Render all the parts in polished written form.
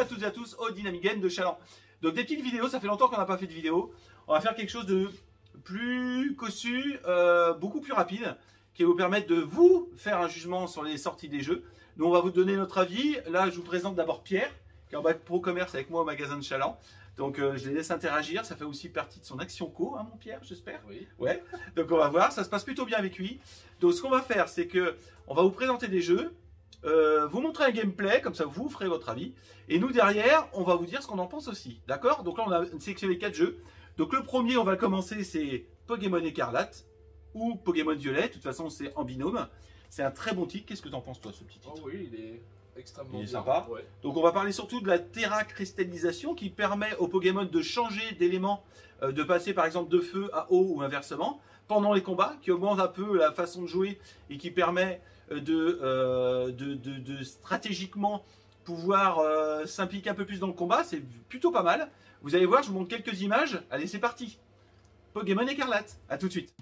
à toutes et à tous au Dynamic Game de Chaland. Donc des petites vidéos, ça fait longtemps qu'on n'a pas fait de vidéo. On va faire quelque chose de plus cossu, beaucoup plus rapide, qui va vous permettre de vous faire un jugement sur les sorties des jeux. Nous on va vous donner notre avis. Là je vous présente d'abord Pierre, qui est en bac pro commerce avec moi au magasin de Chaland. Donc je les laisse interagir, ça fait aussi partie de son action co, hein, mon Pierre, j'espère. Oui. Ouais. Donc on va voir, ça se passe plutôt bien avec lui. Donc ce qu'on va faire, c'est que on va vous présenter des jeux, vous montrer un gameplay, comme ça vous ferez votre avis. Et nous derrière, on va vous dire ce qu'on en pense aussi. D'accord? Donc là on a sélectionné 4 jeux. Donc le premier, on va commencer, c'est Pokémon Écarlate ou Pokémon Violet. De toute façon, c'est en binôme. C'est un très bon titre. Qu'est-ce que tu en penses toi, ce petit titre? Oh oui, il est extrêmement bien. Sympa. Ouais. Donc on va parler surtout de la Terra cristallisation qui permet aux Pokémon de changer d'élément, de passer par exemple de feu à eau ou inversement pendant les combats, qui augmente un peu la façon de jouer et qui permet de stratégiquement pouvoir s'impliquer un peu plus dans le combat. C'est plutôt pas mal. Vous allez voir, je vous montre quelques images. Allez, c'est parti. Pokémon Écarlate. À tout de suite.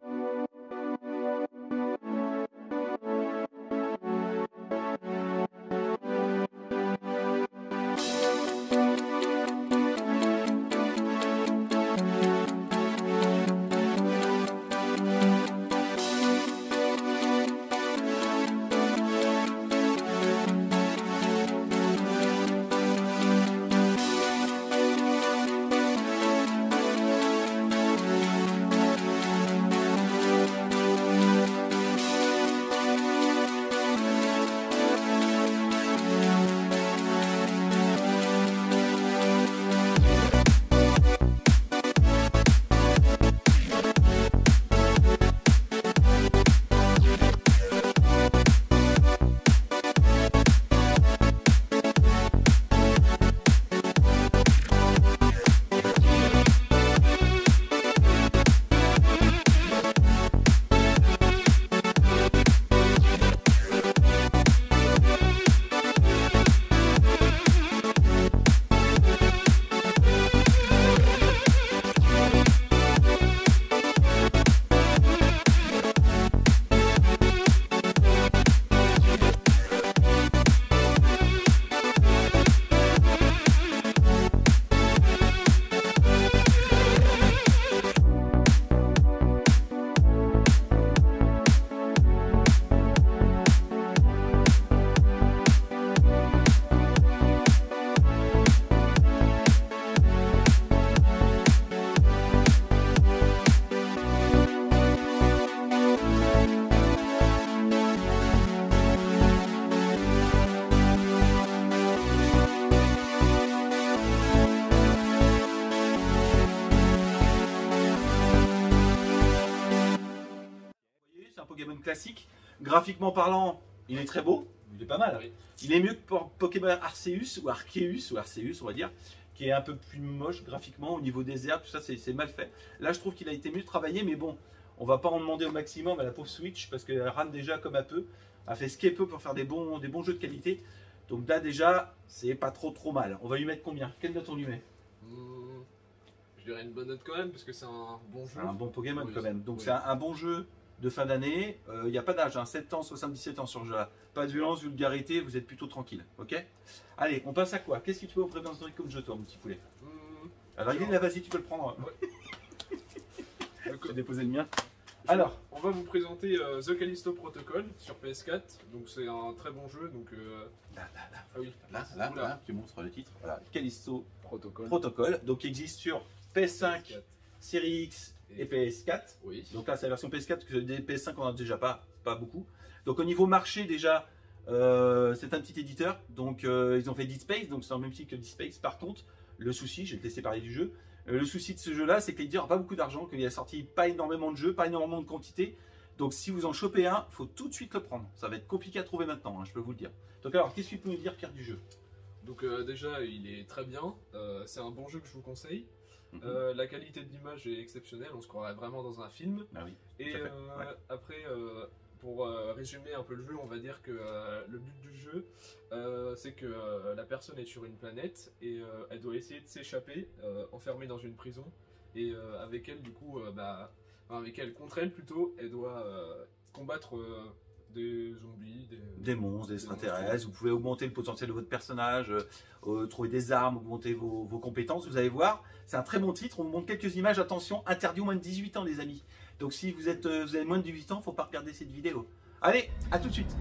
Pokémon classique. Graphiquement parlant, il est très beau, il est pas mal. Oui. Il est mieux que pour Pokémon Arceus ou Arceus on va dire, qui est un peu plus moche graphiquement au niveau des airs, tout ça c'est mal fait. Là je trouve qu'il a été mieux travaillé, mais bon, on va pas en demander au maximum à la pauvre Switch parce qu'elle rame déjà comme un peu, a fait ce qu'elle peut pour faire des bons jeux de qualité. Donc là déjà, c'est pas trop mal. On va lui mettre combien? Quelle note on lui met? Je dirais une bonne note quand même parce que c'est un bon jeu. Un bon Pokémon Oui, quand même. Donc oui. c'est un bon jeu de fin d'année. Il n'y a pas d'âge, hein, 7 ans, 77 ans sur ce jeu-là. Pas de violence, vulgarité, vous êtes plutôt tranquille. Ok? Allez, on passe à quoi? Qu'est-ce que tu peux vous présenter comme jeu, toi, mon petit poulet? Alors, il est là, vas-y, tu peux le prendre. Ouais. Je vais déposer le mien. Alors, on va vous présenter The Callisto Protocol sur PS4. Donc c'est un très bon jeu. Donc là, ah oui. là, tu montres le titre. Voilà, Callisto Protocol. Protocol, donc qui existe sur PS5, PS4. Série X et PS4. Oui. Donc là, c'est la version PS4, parce que des PS5, on en a déjà pas beaucoup. Donc au niveau marché, déjà, c'est un petit éditeur. Donc ils ont fait Dead Space, donc c'est dans le même style que Dead Space. Par contre, le souci, je vais te laisser parler du jeu. Le souci de ce jeu-là, c'est que l'éditeur n'a pas beaucoup d'argent, qu'il a sorti pas énormément de jeux, pas énormément de quantité. Donc si vous en chopez un, il faut tout de suite le prendre. Ça va être compliqué à trouver maintenant, hein, je peux vous le dire. Donc alors, qu'est-ce que tu peux nous dire, Pierre, du jeu? Donc déjà, il est très bien. C'est un bon jeu que je vous conseille. La qualité de l'image est exceptionnelle, on se croirait vraiment dans un film. Ah oui, et tout à fait. Ouais. après, pour résumer un peu le jeu, on va dire que le but du jeu, c'est que la personne est sur une planète et elle doit essayer de s'échapper, enfermée dans une prison. Et avec elle, du coup, avec elle, contre elle plutôt, elle doit combattre Des zombies, des monstres, des extraterrestres. Vous pouvez augmenter le potentiel de votre personnage, trouver des armes, augmenter vos compétences. Vous allez voir, c'est un très bon titre. On vous montre quelques images. Attention, interdit aux moins de 18 ans, les amis. Donc si vous avez moins de 18 ans, il ne faut pas regarder cette vidéo. Allez, à tout de suite.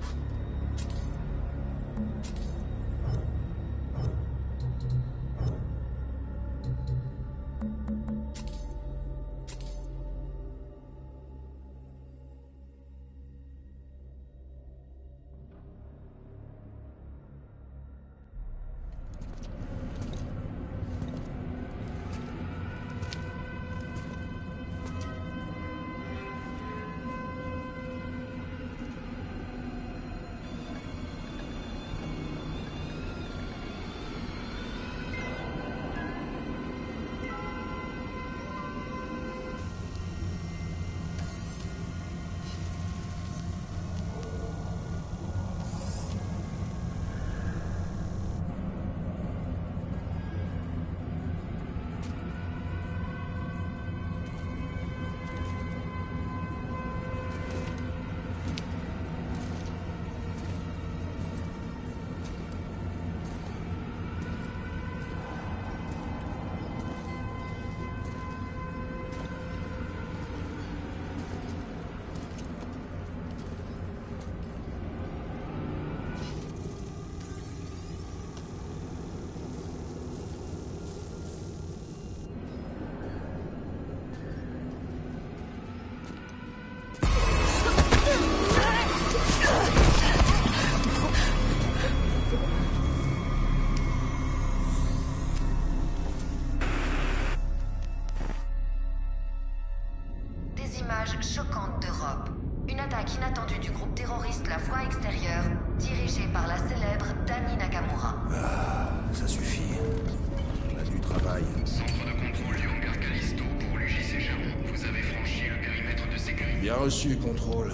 Choquante d'Europe. Une attaque inattendue du groupe terroriste La Voie Extérieure, dirigée par la célèbre Dani Nakamura. Ah, ça suffit. On a du travail. Centre de contrôle du hangar Callisto pour l'UJC Charon. Vous avez franchi le périmètre de sécurité. Bien reçu, contrôle.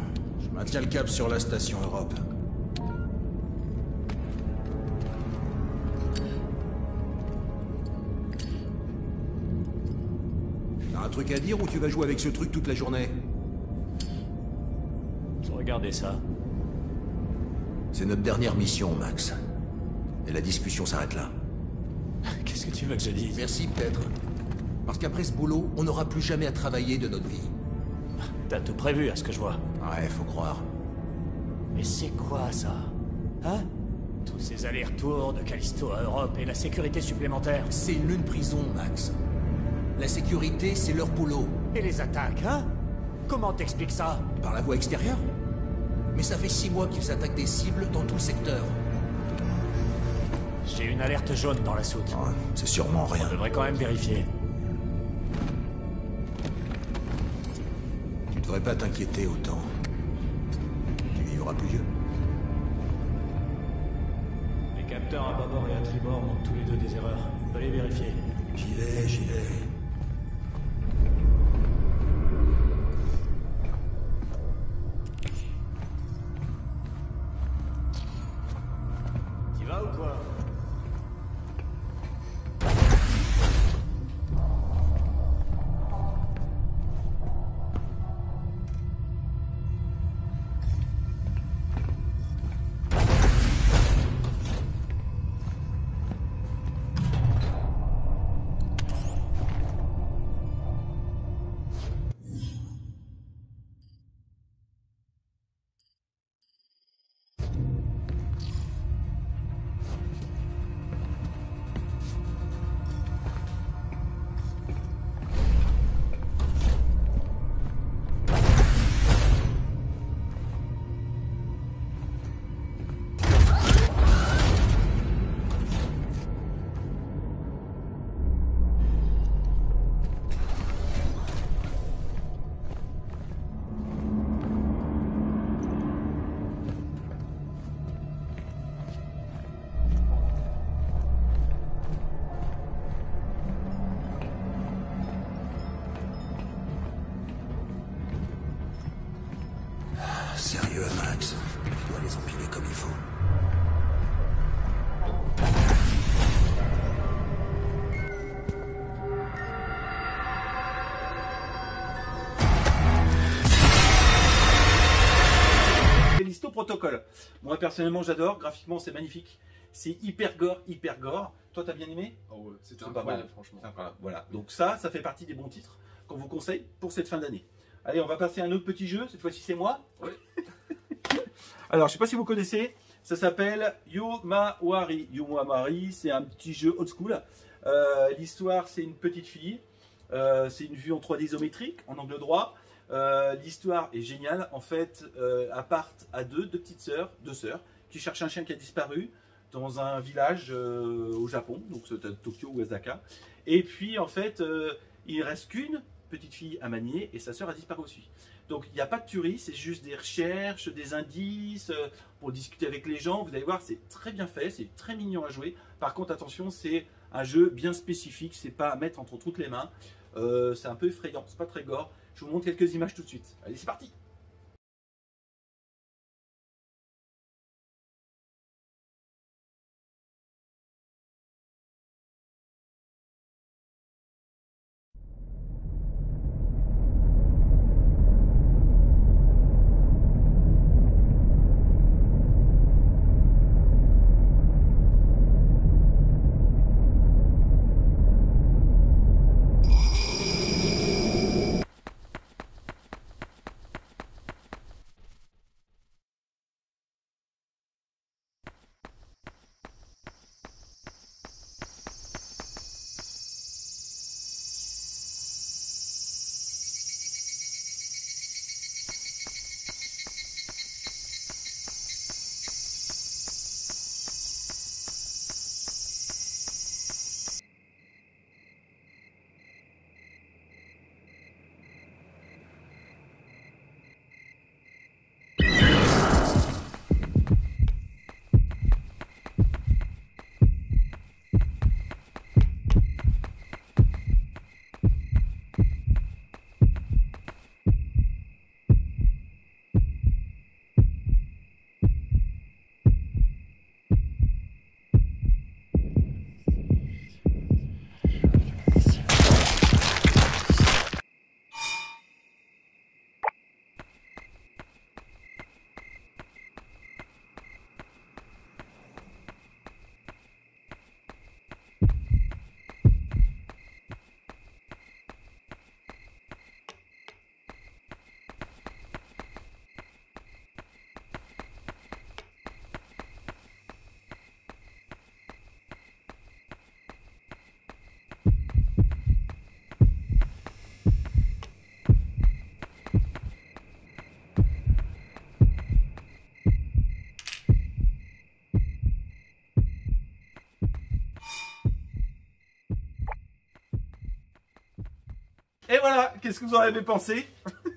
Je maintiens le cap sur la station Europe. T'as un truc à dire ou tu vas jouer avec ce truc toute la journée? Regardez ça. C'est notre dernière mission, Max. Et la discussion s'arrête là. Qu'est-ce que tu veux que je dise? Merci, peut-être. Parce qu'après ce boulot, on n'aura plus jamais à travailler de notre vie. T'as tout prévu, à ce que je vois. Ouais, faut croire. Mais c'est quoi, ça? Hein? Tous ces allers-retours de Callisto à Europe et la sécurité supplémentaire. C'est une prison, Max. La sécurité, c'est leur boulot. Et les attaques, hein? Comment t'expliques ça? Par la voie extérieure? Mais ça fait 6 mois qu'ils attaquent des cibles dans tout le secteur. J'ai une alerte jaune dans la soute. Ouais, c'est sûrement rien. On devrait quand même vérifier. Tu devrais pas t'inquiéter autant. Tu vivras plus vieux. Les capteurs à bâbord et à tribord montrent tous les deux des erreurs. Fallait vérifier. J'y vais. T'y vas ou quoi? Sérieux, Max. Tu dois les empiler comme il faut. Protocol. Moi personnellement j'adore, graphiquement c'est magnifique. C'est hyper gore, hyper gore. Toi t'as bien aimé? Oh ouais, c'était C'est pas incroyable, mal. franchement. C'est incroyable. Voilà, donc ça fait partie des bons titres qu'on vous conseille pour cette fin d'année. Allez, on va passer à un autre petit jeu, cette fois-ci c'est moi. Oui. Alors je sais pas si vous connaissez, ça s'appelle Yomawari. Yomawari, c'est un petit jeu old school. L'histoire c'est une petite fille. C'est une vue en 3D isométrique, en angle droit. L'histoire est géniale. En fait, elles partent à deux petites sœurs, deux sœurs, qui cherchent un chien qui a disparu dans un village au Japon, donc c'est à Tokyo ou Osaka. Et puis en fait, il ne reste qu'une petite fille à manier et sa sœur a disparu aussi. Donc il n'y a pas de tuerie, c'est juste des recherches, des indices pour discuter avec les gens. Vous allez voir, c'est très bien fait, c'est très mignon à jouer. Par contre, attention, c'est un jeu bien spécifique, c'est pas à mettre entre toutes les mains. C'est un peu effrayant, c'est pas très gore. Je vous montre quelques images tout de suite. Allez, c'est parti! Et voilà, qu'est-ce que vous en avez pensé?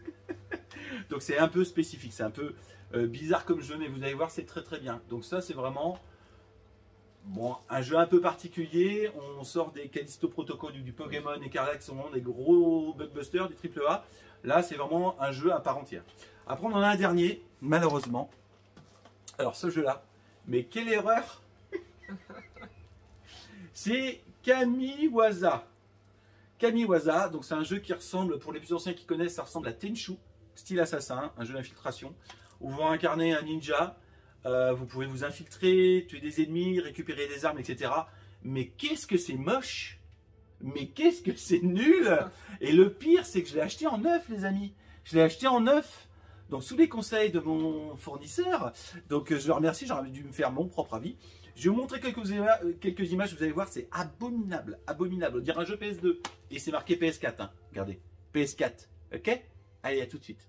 Donc c'est un peu spécifique, c'est un peu bizarre comme jeu, mais vous allez voir, c'est très très bien. Donc ça, c'est vraiment bon, un jeu un peu particulier. On sort des Callisto Protocol ou du Pokémon Écarlate, qui sont vraiment des gros blockbusters, des AAA. Là, c'est vraiment un jeu à part entière. Après, on en a un dernier, malheureusement. Alors ce jeu-là, mais quelle erreur! C'est Kamiwaza. Kamiwaza, donc c'est un jeu qui ressemble, pour les plus anciens qui connaissent, ça ressemble à Tenchu, style assassin, un jeu d'infiltration, où vous incarnez un ninja, vous pouvez vous infiltrer, tuer des ennemis, récupérer des armes, etc. Mais qu'est-ce que c'est moche! Mais qu'est-ce que c'est nul! Et le pire, c'est que je l'ai acheté en neuf, les amis. Je l'ai acheté en neuf. Donc sous les conseils de mon fournisseur, donc je le remercie, j'aurais dû me faire mon propre avis. Je vais vous montrer quelques images, vous allez voir, c'est abominable, abominable. On dirait un jeu PS2 et c'est marqué PS4, hein. Regardez, PS4, ok? Allez, à tout de suite.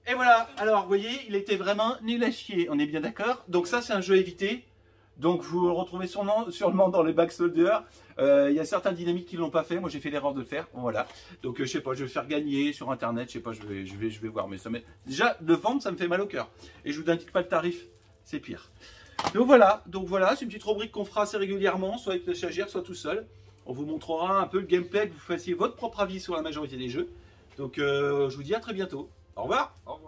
Et voilà, alors vous voyez, il était vraiment nul à chier, on est bien d'accord. Donc ça, c'est un jeu à éviter. Donc vous le retrouvez sûrement dans les Backsoldiers. Il y a certains dynamiques qui ne l'ont pas fait. Moi, j'ai fait l'erreur de le faire. Voilà. Donc je sais pas, je vais le faire gagner sur Internet. Je sais pas, je vais voir. Mais déjà, de vendre, ça me fait mal au cœur. Et je vous indique pas le tarif, c'est pire. Donc voilà, c'est une petite rubrique qu'on fera assez régulièrement, soit avec le stagiaire, soit tout seul. On vous montrera un peu le gameplay, que vous fassiez votre propre avis sur la majorité des jeux. Donc je vous dis à très bientôt. Au revoir. Au revoir.